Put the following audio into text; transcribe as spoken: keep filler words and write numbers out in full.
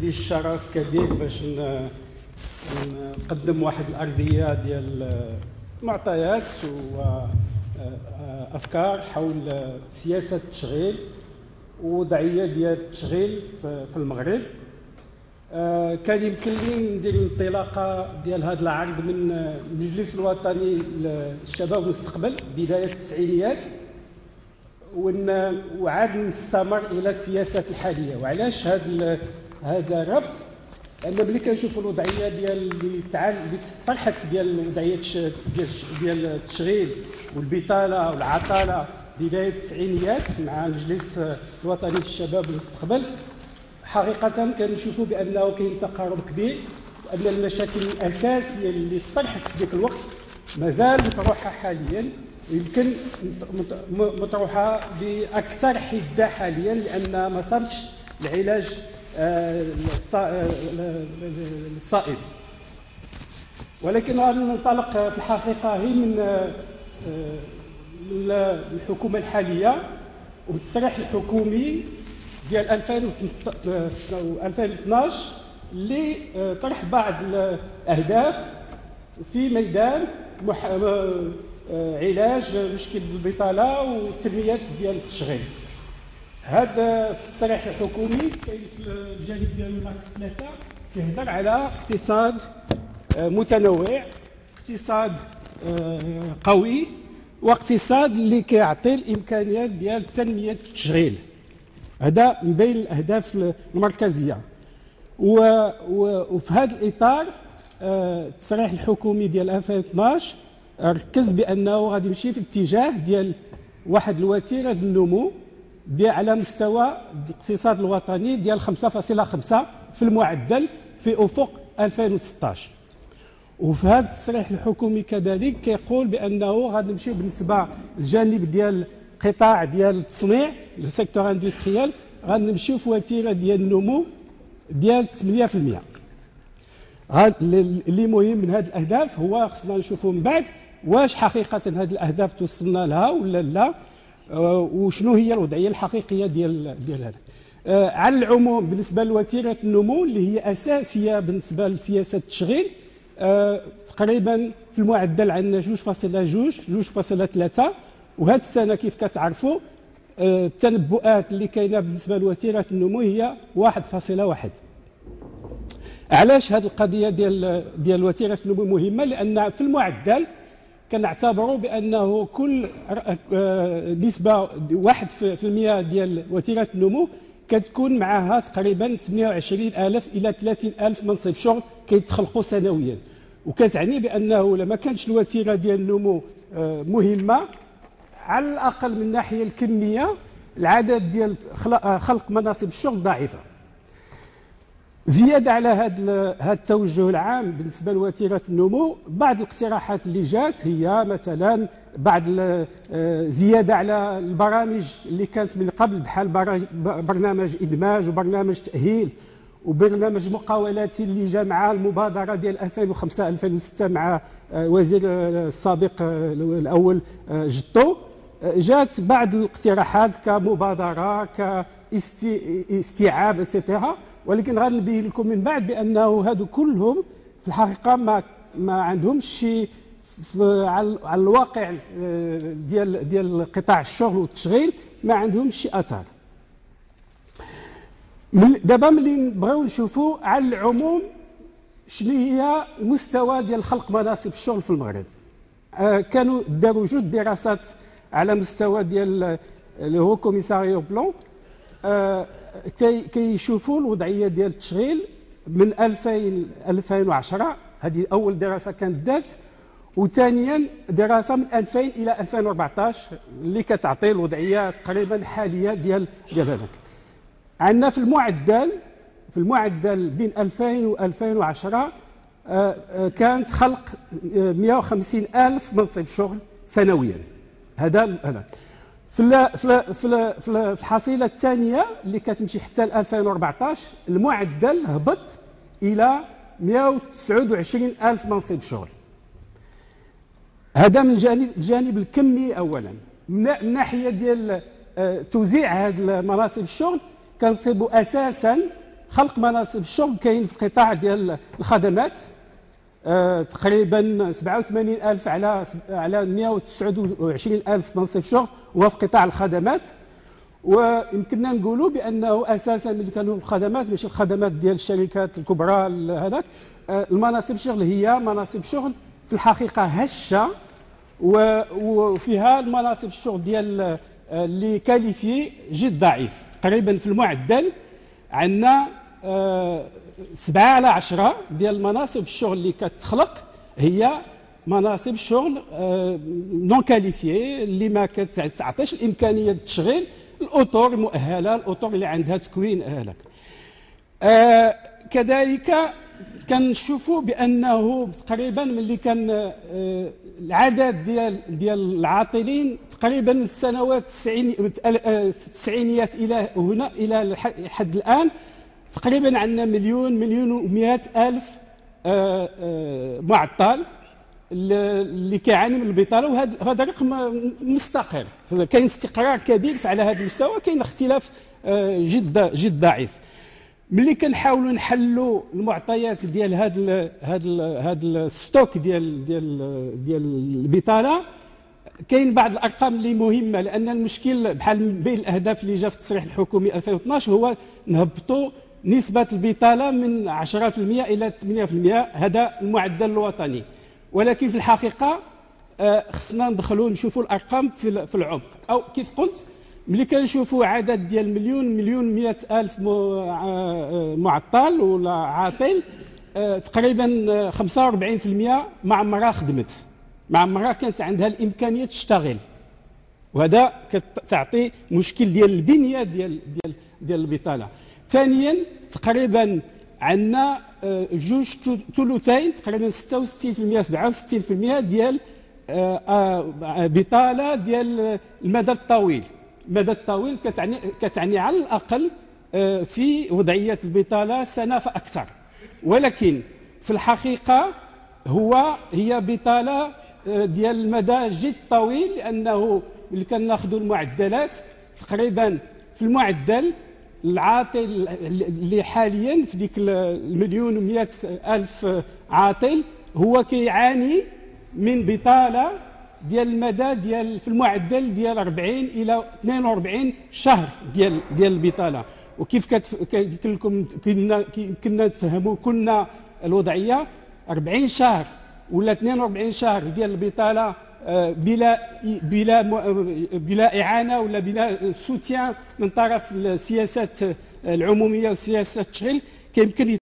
لي الشرف كبير باش نقدم واحد الارضيه ديال معطيات وافكار حول سياسه التشغيل ووضعيه ديال التشغيل في المغرب. كان يمكن لي ندير الانطلاقه ديال هذا العرض من المجلس الوطني للشباب والمستقبل بدايه التسعينيات، وعاد نستمر الى السياسات الحاليه. وعلاش هذا هذا الربط؟ لان ملي كنشوفوا الوضعيه ديال اللي تعال اللي طرحت ديال وضعيه ديال ديال التشغيل والبطاله والعطاله بدايه التسعينيات مع المجلس الوطني للشباب والمستقبل، حقيقه كنشوفوا بانه كاين تقارب كبير، وان المشاكل الاساسيه اللي طرحت في ذاك الوقت مازال مطروحه حاليا، يمكن مطروحه باكثر حده حاليا لان ما صارش العلاج الصائب. ولكن غادي ننطلق في الحقيقه هي من الحكومه الحاليه والتصريح الحكومي ديال ألفين واثناش اللي طرح بعض الاهداف في ميدان مح... علاج مشكل البطاله والتنميه ديال التشغيل. هذا في التصريح الحكومي كاين في الجانب ديال ناقص ثلاثه كيهضر على اقتصاد متنوع، اقتصاد قوي، واقتصاد اللي كيعطي الامكانيات ديال تنميه التشغيل. هذا من بين الاهداف المركزيه. وفي هذا الاطار التصريح الحكومي ديال ألفين واثناش ركز بانه غادي يمشي في الاتجاه ديال واحد الوتيره النمو ديال على مستوى الاقتصاد الوطني ديال خمسة فاصلة خمسة في المعدل في افق ألفين وستطاش. وفي هذا التصريح الحكومي كذلك كيقول بانه غادي نمشي بالنسبه للجانب ديال القطاع ديال التصنيع لو سيكتور اندستريال، غادي نمشيو في وتيره ديال النمو ديال ثمانية في المئة. اللي مهم من هذه الاهداف هو خصنا نشوفوا من بعد واش حقيقه هذه الاهداف توصلنا لها ولا لا، وشنو هي الوضعيه الحقيقيه ديال ديال هذا. على العموم بالنسبه لوتيره النمو اللي هي اساسيه بالنسبه لسياسه التشغيل، تقريبا في المعدل عندنا جوج فاصلة جوج جوج فاصلة ثلاثة، وهذه السنه كيف كتعرفوا التنبؤات اللي كاينه بالنسبه لوتيره النمو هي واحد فاصلة واحد. علاش هذه القضيه ديال ديال وتيره النمو مهمه؟ لان في المعدل كنعتبروا بانه كل نسبه واحد في المئة ديال وتيره النمو كتكون معها تقريبا ثمانية وعشرين ألف الى ثلاثين ألف منصب شغل كيتخلقوا سنويا. وكتعني بانه لما كانتش الوتيره ديال النمو مهمه على الاقل من الناحيه الكميه، العدد ديال خلق مناصب الشغل ضعيفه. زياده على هذا هذا التوجه العام بالنسبه لوتيره النمو، بعض الاقتراحات اللي جات هي مثلا بعض زياده على البرامج اللي كانت من قبل، بحال برنامج ادماج وبرنامج تاهيل وبرنامج مقاولاتي اللي جا مع المبادره ديال ألفين وخمسة ألفين وستة مع وزير السابق الاول جطو. جات بعض الاقتراحات كمبادره كاستيعاب اتسيتيرا، ولكن غنبين لكم من بعد بانه هادو كلهم في الحقيقه ما ما عندهمش شي على الواقع ديال ديال قطاع الشغل والتشغيل، ما عندهمش شي اثر. دابا ملي نبغيو نشوفوا على العموم شنو هي المستوى ديال خلق مناصب الشغل في المغرب. آه كانوا داروا جوج دراسات على مستوى ديال اللي هو كوميساريو بلون، آه كيشوفوا الوضعيه ديال التشغيل من ألفين ألفين وعشرة، هذه اول دراسه كانت دات، وثانيا دراسه من ألفين الى ألفين وأربعطاش اللي كتعطي الوضعيه تقريبا الحاليه ديال ديال هذاك. عندنا في المعدل في المعدل بين ألفين و ألفين وعشرة كانت خلق مئة وخمسين ألف منصب شغل سنويا. هذا هذا في في في الحصيله الثانيه اللي كتمشي حتى ل ألفين وأربعطاش المعدل هبط الى مئة وتسعة وعشرين ألف منصب شغل. هذا من جانب الجانب الكمي اولا. من الناحيه ديال توزيع هذه مناصب الشغل كنصيبوا اساسا خلق مناصب الشغل كاين في القطاع ديال الخدمات آه تقريبا سبعة وثمانين ألف على على مئة وتسعة وعشرين ألف منصب شغل هو في قطاع الخدمات. ويمكننا نقولوا بانه اساسا ملي كانوا الخدمات ماشي الخدمات ديال الشركات الكبرى هذاك آه المناصب الشغل هي مناصب شغل في الحقيقه هشه، وفيها المناصب الشغل ديال اللي كاليفي جد ضعيف. تقريبا في المعدل عندنا آه سبعة على عشرة ديال مناصب الشغل اللي كتخلق هي مناصب الشغل آه نون كاليفي، اللي ما كتعطيش الامكانيه للتشغيل الاطر المؤهله، الاطر اللي عندها تكوين هذاك. آه كذلك كنشوفوا بانه تقريبا ملي كان آه العدد ديال ديال العاطلين تقريبا من السنوات التسعينيات الى هنا الى حد الان تقريبا عندنا مليون مليون ومئة الف آه آه معطل اللي كيعاني من البطاله، وهذا هذا رقم مستقر. كاين استقرار كبير على هذا المستوى، كاين اختلاف جد جد ضعيف. ملي كنحاولوا نحلوا المعطيات ديال هذا هذا هذا الستوك ديال ديال ديال البطاله، كاين بعض الارقام اللي مهمه، لان المشكل بحال بين الاهداف اللي جا في التصريح الحكومي ألفين واثناش هو نهبطوا نسبه البطاله من عشرة بالمئة الى ثمانية بالمئة، هذا المعدل الوطني. ولكن في الحقيقه خصنا ندخلوا نشوفوا الارقام في في العمق. او كيف قلت ملي كنشوفوا عدد ديال مليون مليون مئة الف معطل ولا عاطل، تقريبا خمسة وأربعين بالمئة ما عمرها خدمت، ما عمرها كانت عندها الامكانيه تشتغل، وهذا كتعطي مشكل ديال البنيه ديال ديال ديال البطاله. ثانيا تقريبا عندنا جوج ثلثين تقريبا ستة وستين بالمئة سبعة وستين بالمئة ديال بطاله ديال المدى الطويل. المدى الطويل كتعني كتعني على الاقل في وضعيه البطاله سنه فاكثر، ولكن في الحقيقه هو هي بطاله ديال المدى جد طويل، لانه ملي كناخذوا المعدلات تقريبا في المعدل العاطل اللي حاليا في ديك المليون ومئة الف عاطل هو كيعاني من بطاله ديال المدى ديال في المعدل ديال أربعين الى اثنين وأربعين شهر ديال ديال البطاله. وكيف يمكن لكم كنا كنا نتفهموا كنا الوضعيه أربعين شهر ولا اثنين وأربعين شهر ديال البطاله بلا بلا بلا اعانه ولا بلا سوتيان من طرف السياسات العموميه وسياسات التشغيل، كيمكن